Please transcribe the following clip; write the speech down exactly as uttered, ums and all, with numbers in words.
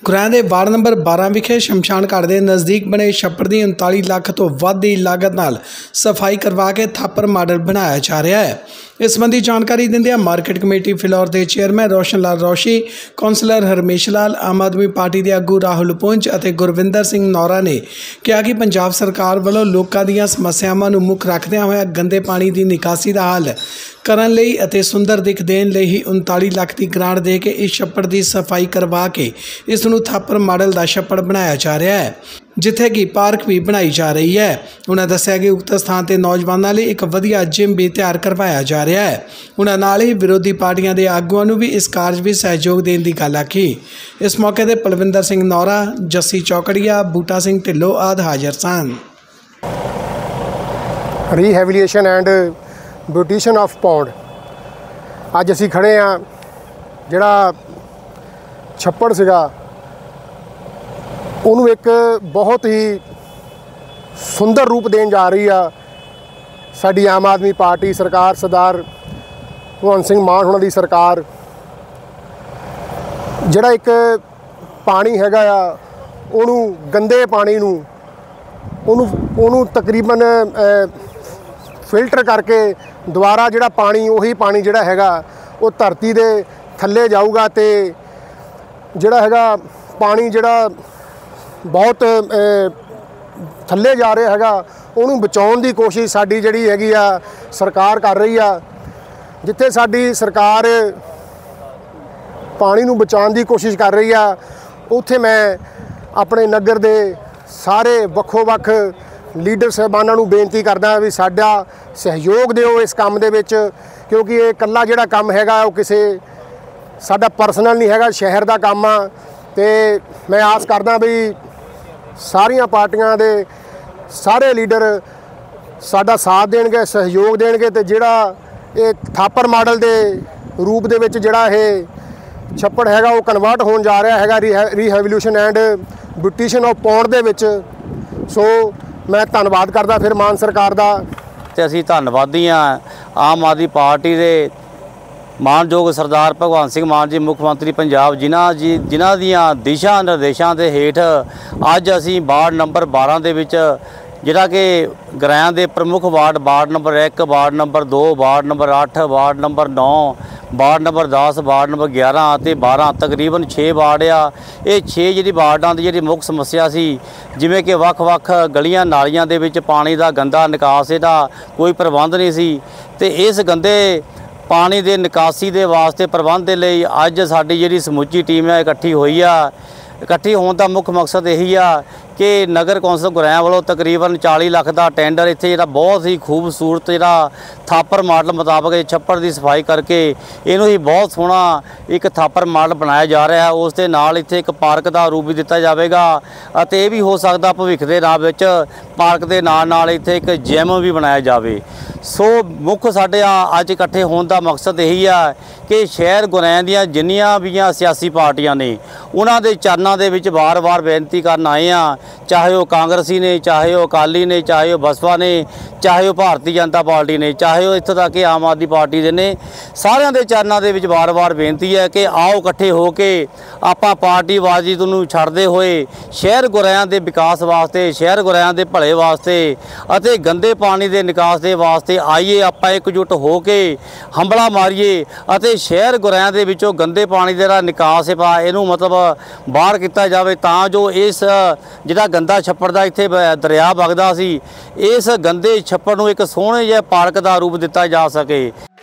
ਗੁਰੇਆਂ ਦੇ ward number ਬਾਰਾਂ ਵਿਖੇ ਸ਼ਮਸ਼ਾਨ ਘਾਟ ਦੇ ਨਜ਼ਦੀਕ ਬਣੇ ਛੱਪੜ ਦੀ ਉਨਤਾਲੀ ਲੱਖ ਤੋਂ ਵੱਧ ਦੀ ਲਾਗਤ ਨਾਲ ਸਫਾਈ ਕਰਵਾ ਕੇ ਥਾਪਰ ਮਾਡਲ बनाया जा रहा है। इस संबंधी जानकारी दिंदियां मार्केट कमेटी फिलौर के chairman Roshan Lal Roshi, councillor Harmesh Lal, Aam Aadmi party के आगू राहुल पुंज और गुरविंदर सिंह नौरा ने कहा कि पंजाब सरकार वालों लोगों दी समस्यावां नूं मुख रखदियां होइयां गंदे पानी की निकासी का हल करन लई अते सुंदर दिख देण लई ही उनताली लाख की ग्रांट दे के इस छप्पड़ की सफाई करवा के इस नूं थापर मॉडल का छप्पड़ बनाया जा रहा है, जिथे कि पार्क भी बनाई जा रही है। उन्होंने दस्सिया कि उक्त स्थान पर नौजवानों लिए एक वधिया जिम भी तैयार करवाया जा रहा है। उन्होंने नाल ही विरोधी पार्टियां के आगुआं नूं भी इस कार्य में सहयोग देने की गल आखी। इस मौके पर पलविंदर सिंह नौरा, जस्सी चौकड़िया, बूटा सिंह ढिल्लों आदि हाजिर सन। Rehabilitation and beautician of pond अज असी खड़े हाँ जिहड़ा छप्पड़ सीगा उन्होंने एक बहुत ही सुंदर रूप देन जा रही है साडी आम आदमी पार्टी सरकार, सरदार भगवंत सिंह मान होना दी सरकार। जिहड़ा एक पानी हैगा आ उन्होंने गंदे पानी नूं उन्होंने उन्होंने तकरीबन फिल्टर करके दोबारा जिहड़ा पानी उही पानी जिहड़ा हैगा वो धरती दे थल्ले जाऊगा ते जिहड़ा हैगा पानी जिहड़ा बहुत थल्ले जा रहा हैगा उन्होंने बचाउण दी कोशिश साडी जिहड़ी हैगी आ सरकार कर रही आ। जिथे साडी सरकार पानी नूं बचाउण दी कोशिश कर रही आ उत्थे मैं अपने नगर दे सारे वक्खो वक्ख लीडर साहबानां नूं बेनती करदा भी साडा सहयोग दिओ इस काम दे विच, क्योंकि ये कल्ला जिहड़ा काम हैगा वो किसी साडा परसनल नहीं हैगा, शहर दा काम आ। ते मैं आस करदा भी सारियां पार्टियां दे सारे लीडर साडा साथ देणगे, सहयोग देणगे ते जिहड़ा ये थापर मॉडल दे रूप दे विच जिहड़ा ये छप्पड़ हैगा वो कन्वर्ट होण जा रहा हैगा rehabilitation and beautician of pond दे विच। सो मैं धन्नवाद करदा फिर मान सरकार दा ते असीं धन्नवादी हाँ आम आदमी पार्टी दे मानयोग सरदार भगवंत सिंह मान जी मुख्यमंत्री पंजाब जिन्हां जी जिन्हां दियां दिशा निर्देशों के हेठ अज असीं वार्ड नंबर बारह दे विच जिहड़ा कि ग्रां दे प्रमुख वार्ड वार्ड नंबर एक, वार्ड नंबर दो, वार्ड नंबर अठ, वार्ड नंबर नौ, वार्ड नंबर दस, वार्ड नंबर ग्यारह ते बारह तकरीबन छे वार्ड आ। ये छे जी वार्डां दी जिहड़ी मुख समस्या सी जिवें कि वख वख गलियां नालियां दे विच पानी का गंदा निकास इहदा कोई प्रबंध नहीं सी ते इस गंदे पानी दे निकासी दे वास्ते प्रबंध दे लई अज साडी जिहड़ी समूची टीम है इकट्ठी हुई आ। इकट्ठी होने का मुख्य मकसद यही आ कि नगर कौंसल गुरैया वालों तकरीबन चाली लाख का टेंडर इत्थे जिहड़ा बहुत ही खूबसूरत जिहड़ा थापर मॉडल मुताबक छप्पड़ की सफाई करके इनू ही बहुत सोहना एक थापर मॉडल बनाया जा रहा है। उस दे नाल इत्थे एक पार्क का रूप भी दिता जाएगा अते ये भी हो सकता भविख के नाम विच पार्क के नाल नाल इत्थे एक जिम भी बनाया जाए। सो मुख साडे अज इकट्ठे होने का मकसद यही है कि शहर गुरैया दीयां जिन्नियां भी सियासी पार्टियां ने उन्हां दे चरनां दे विच बार बार बेनती करन आए हैं, चाहे वह कांग्रेसी ने, चाहे वह अकाली ने, चाहे वह बसपा ने, चाहे वह भारतीय जनता पार्टी ने, चाहे वह इत्थों तक कि आम आदमी पार्टी दे ने। सारियां दे चरनां दे विच बार बार बेनती है कि आओ इकट्ठे हो के आपां पार्टीबाजी नूं छड्डदे होए शहर गुरैया दे विकास वास्ते, शहर गुरैया दे भले वास्ते अते गंदे पानी दे निकास दे वास्ते आइए आपां एकजुट हो के हंबला मारीए अते शहर गुरैया दे विचों गंदे पानी दा निकास है पा इहनूं मतलब बाहर किया जाए तां जो इस जिहड़ा गंदा छप्पड़ दा इत्थे दरिया वगदा सी इस गंदे छप्पड़ नूं एक सोहणे जिहे पार्क का रूप दिता जा सके।